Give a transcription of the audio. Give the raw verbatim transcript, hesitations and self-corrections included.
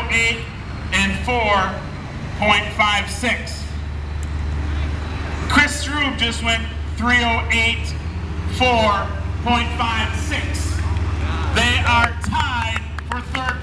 eight and four point five six. Chris Strube just went three oh eight, four point five six. They are tied for third